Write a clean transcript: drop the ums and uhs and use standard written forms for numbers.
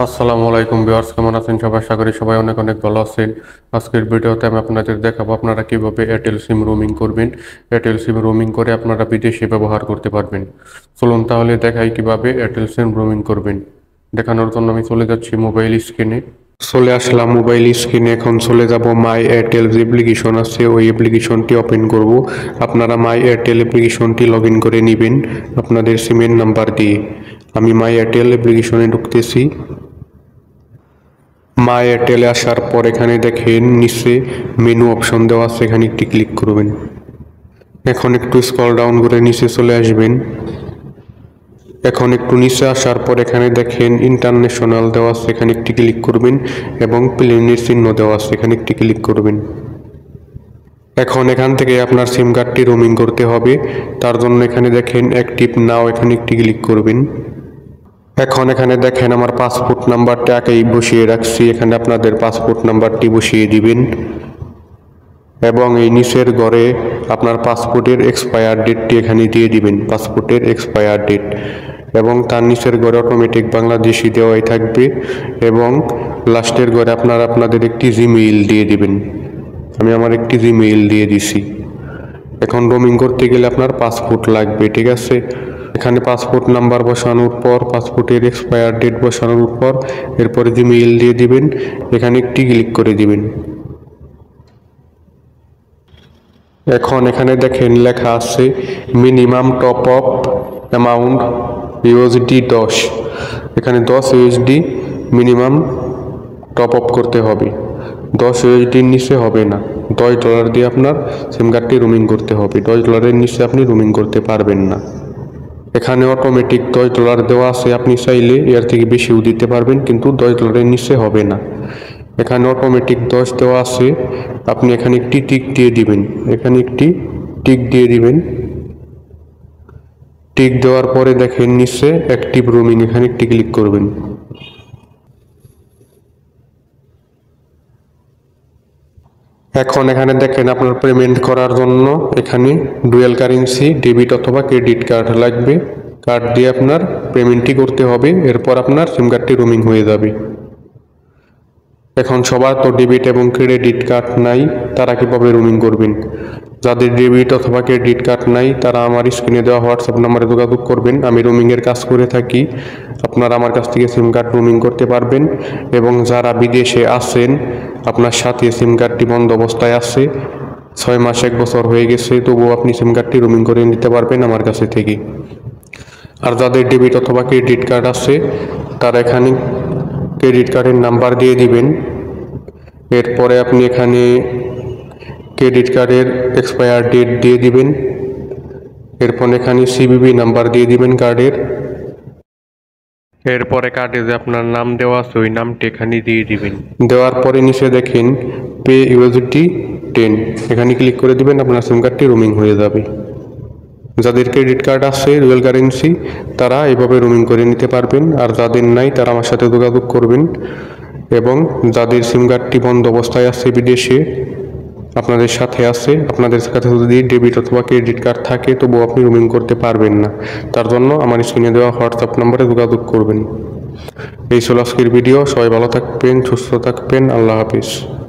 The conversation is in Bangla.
আসসালামু আলাইকুম ভিউয়ার্স, কেমন আছেন সবাই? আশা করি সবাই অনেক অনেক ভালো আছেন। আজকের ভিডিওতে আমি আপনাদের দেখাবো আপনারা কিভাবে এয়ারটেল সিম রোমিং করবেন। এয়ারটেল সিম রোমিং করে আপনারা বিদেশে ব্যবহার করতে পারবেন। চলুন তাহলে দেখাই কিভাবে এয়ারটেল সিম রোমিং করবেন। দেখানোর জন্য আমি চলে যাচ্ছি মোবাইল স্ক্রিনে। চলে আসলাম মোবাইল স্ক্রিনে। এখন চলে যাব মাই এয়ারটেল যে অ্যাপ্লিকেশন আছে ওই অ্যাপ্লিকেশনটি ওপেন করব। আপনারা মাই এয়ারটেল অ্যাপ্লিকেশনটি লগ ইন করে নেবেন আপনাদের সিমের নাম্বার দিয়ে। আমি মাই এয়ারটেল অ্যাপ্লিকেশনে ঢুকতেছি। মাই এয়ারটেলে আসার পর এখানে দেখেন নিচে মেনু অপশন দেওয়া আছে, এখানে একটি ক্লিক করবেন। এখন একটু স্ক্রল ডাউন করে নিচে চলে আসবেন। এখন একটু নিচে আসার পর এখানে দেখেন ইন্টারন্যাশনাল দেওয়া আছে, এখানে একটি ক্লিক করবেন এবং প্লেনের চিহ্ন দেওয়া আছে, এখানে একটি ক্লিক করবেন। এখন এখান থেকে আপনার সিম কার্ডটি রোমিং করতে হবে। তার জন্য এখানে দেখেন অ্যাক্টিভ নাও, এখানে একটি ক্লিক করবেন। এখন এখানে দেখেন আমার পাসপোর্ট নাম্বারটা আগেই বসিয়ে রাখছি, এখানে আপনাদের পাসপোর্ট নাম্বারটি বসিয়ে দিবেন এবং এই নিচের ঘরে আপনার পাসপোর্টের এক্সপায়ার ডেটটি এখানে দিয়ে দিবেন, পাসপোর্টের এক্সপায়ার ডেট, এবং তার নিচের ঘরে অটোমেটিক বাংলাদেশি দেওয়াই থাকবে এবং লাস্টের ঘরে আপনারা আপনাদের একটি জিমেইল দিয়ে দিবেন। আমি আমার একটি জিমেইল দিয়ে দিছি। এখন রোমিং করতে গেলে আপনার পাসপোর্ট লাগবে, ঠিক আছে? এখানে পাসপোর্ট নাম্বার বসানোর পর পাসপোর্টের এক্সপায়ার ডেট বসানোর পর এরপরে জিমেইল দিয়ে দিবেন, এখানে একটি ক্লিক করে দিবেন। এখন এখানে দেখেন লেখা আছে minimum top up amount USD 10। এখানে 10 ইউএসডি মিনিমাম টপ আপ করতে হবে। 10 ইউএসডির নিচে হবে না। $10 দিয়ে আপনার সিম কার্ডটি রোমিং করতে হবে। $10 নিচে আপনি রোমিং করতে পারবেন না। এখানে অটোমেটিক $10 দেওয়া আছে, আপনি চাইলে এর থেকে বেশিও দিতে পারবেন, কিন্তু $10 নিচে হবে না। এখানে অটোমেটিক 10 দেওয়া আছে, আপনি এখানে একটি টিক দিয়ে দিবেন, এখানে একটি টিক দিয়ে দিবেন। টিক দেওয়ার পরে দেখেন নিচে অ্যাক্টিভ রোমিং, এখানে একটি ক্লিক করবেন। এখন এখানে দেখেন আপনার পেমেন্ট করার জন্য এখানে ডুয়াল কারেন্সি ডেবিট অথবা ক্রেডিট কার্ড লাগবে। কার্ড দিয়ে আপনার পেমেন্টটি করতে হবে, এরপর আপনার সিম কার্ডটি রোমিং হয়ে যাবে। এখন সবার তো ডেবিট এবং ক্রেডিট কার্ড নাই, তারা কিভাবে রোমিং করবেন? যাদের ডেবিট অথবা ক্রেডিট কার্ড নাই তারা আমার স্ক্রিনে দেওয়া হোয়াটসঅ্যাপ নাম্বারে যোগাযোগ করবেন। আমি রোমিংয়ের কাজ করে থাকি, আপনারা আমার কাছ থেকে সিম কার্ড রোমিং করতে পারবেন। এবং যারা বিদেশে আছেন, আপনার সাথে সিম কার্ডটি বন্ধ অবস্থায় আছে, 6 মাস 1 বছর হয়ে গেছে, তবুও আপনি সিম কার্ডটি রোমিং করে নিতে পারবেন আমার কাছে থেকে। আর যাদের ডেবিট অথবা ক্রেডিট কার্ড আছে তারা এখানে ক্রেডিট কার্ডের নাম্বার দিয়ে দিবেন। এরপরে আপনি এখানে ক্রেডিট কার্ডের এক্সপায়ার ডেট দিয়ে দিবেন। এরপর এখানে সিভিভি নাম্বার দিয়ে দিবেন কার্ডের। এরপরে কার্ডে যে আপনার নাম দেওয়া আছে ওই নামটি এখানে দিয়ে দিবেন। দেওয়ার পরে নিচে দেখেন পে ইউএসডি 10, এখানে ক্লিক করে দিবেন, আপনার সিম কার্ডটি রোমিং হয়ে যাবে। যাদের ক্রেডিট কার্ড আছে ডুয়াল কারেন্সি তারা এইভাবে রোমিং করে নিতে পারবেন, আর যাদের নাই তারা আমার সাথে যোগাযোগ করবেন। এবং যাদের সিম কার্ডটি বন্ধ অবস্থায় আছে বিদেশে, আপনাদের সাথে আছে, আপনাদের কাছে যদি ডেবিট অথবা ক্রেডিট কার্ড থাকে তবুও আপনি রোমিং করতে পারবেন না। তার জন্য আমার স্ক্রিনে দেওয়া হোয়াটসঅ্যাপ নাম্বারে যোগাযোগ করবেন। এই ছিল আজকের ভিডিও। সবাই ভালো থাকবেন, সুস্থ থাকবেন। আল্লাহ হাফিজ।